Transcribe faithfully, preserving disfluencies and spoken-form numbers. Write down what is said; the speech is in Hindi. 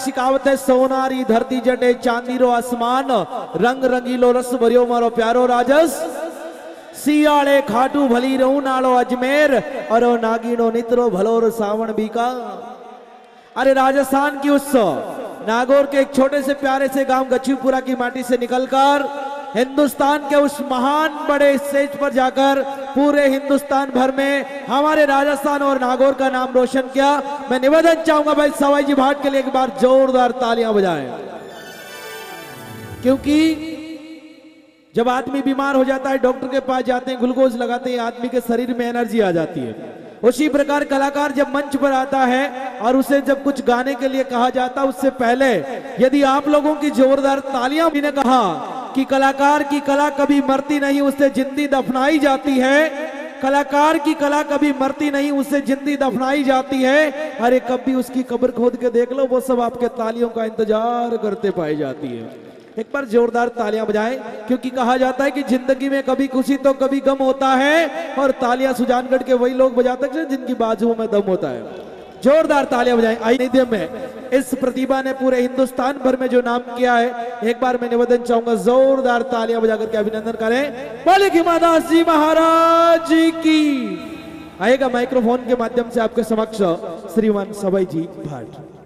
शिकावत है सोनारी धरती जटे चांदीरो आसमान रंग रंगीलो रस भरियो मारो प्यारो राजस सियाड़े खाटू भली रहू नालो अजमेर और नागीनो नित्रो भलोर सावण बीका। अरे राजस्थान की उस नागौर के एक छोटे से प्यारे से गांव गच्छीपुरा की माटी से निकलकर हिंदुस्तान के उस महान बड़े स्टेज पर जाकर पूरे हिंदुस्तान भर में हमारे राजस्थान और नागौर का नाम रोशन किया। मैं निवेदन चाहूंगा भाई सवाई जी भाट के लिए एक बार जोरदार तालियां बजाएं, क्योंकि जब आदमी बीमार हो जाता है डॉक्टर के पास जाते हैं, ग्लूकोज लगाते हैं, आदमी के शरीर में एनर्जी आ जाती है। उसी प्रकार कलाकार जब मंच पर आता है और उसे जब कुछ गाने के लिए कहा जाता है, उससे पहले यदि आप लोगों की जोरदार तालियां भी ने कहा कि कलाकार की कला कभी मरती नहीं, उससे जिंदगी दफनाई जाती है। कलाकार की कला कभी मरती नहीं, उससे जिंदगी दफनाई जाती है। अरे कभी उसकी कब्र खोद के देख लो, वो सब आपके तालियों का इंतजार करते पाई जाती है। एक बार जोरदार तालियां बजाएं, क्योंकि कहा जाता है कि जिंदगी में कभी खुशी तो कभी गम होता है और तालियां सुजानगढ़ के वही लोग बजाते हैं जिनकी बाजुओं में दम होता है। जोरदार तालियां बजाएं। आई में इस प्रतिभा ने पूरे हिंदुस्तान भर में जो नाम किया है, एक बार मैं निवेदन चाहूंगा जोरदार तालियां बजा करके अभिनंदन करें। बोले हिमादास जी महाराज की। आएगा माइक्रोफोन के माध्यम से आपके समक्ष श्रीमान सवाई जी भाट।